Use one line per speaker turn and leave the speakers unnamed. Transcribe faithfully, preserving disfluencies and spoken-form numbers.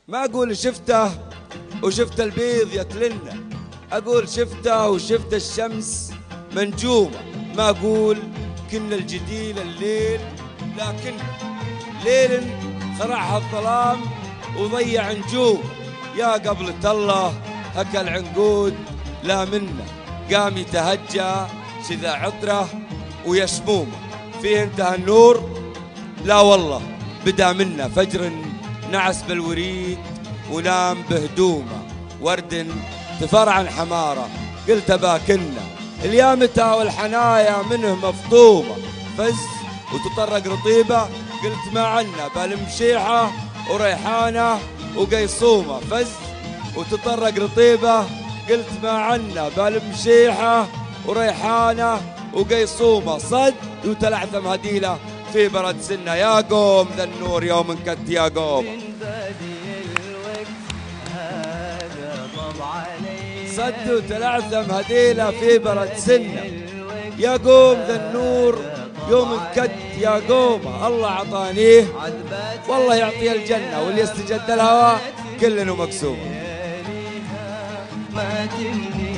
ما أقول شفته وشفت البيض يكلنا، أقول شفته وشفت الشمس منجومة. ما أقول كنا الجديل الليل، لكن ليل خرعها الظلام وضيع نجوم. يا قبلة الله هكا العنقود لا منا، قام يتهجى شذا عطره ويشمومه. فيه انتهى النور؟ لا والله بدا منا فجر نعس بالوريد ونام بهدومه. ورد تفرعن حماره قلت باكنا، اليامتها والحنايا منه مفطومه. فز وتطرق رطيبه قلت ما عنا بالمشيحه وريحانه وقيصومه. فز وتطرق رطيبه قلت ما عنا بالمشيحه وريحانه وقيصومه. صد وتلعثم هديله في برد سنه، يا قوم ذا النور يوم انكت يا قوم. صد وتلعثم هديله في برد سنه، يا قوم ذا النور يوم انكت يا قوم. الله عطانيه والله يعطيه الجنه، واللي يستجد الهوى كلنا مقسوم.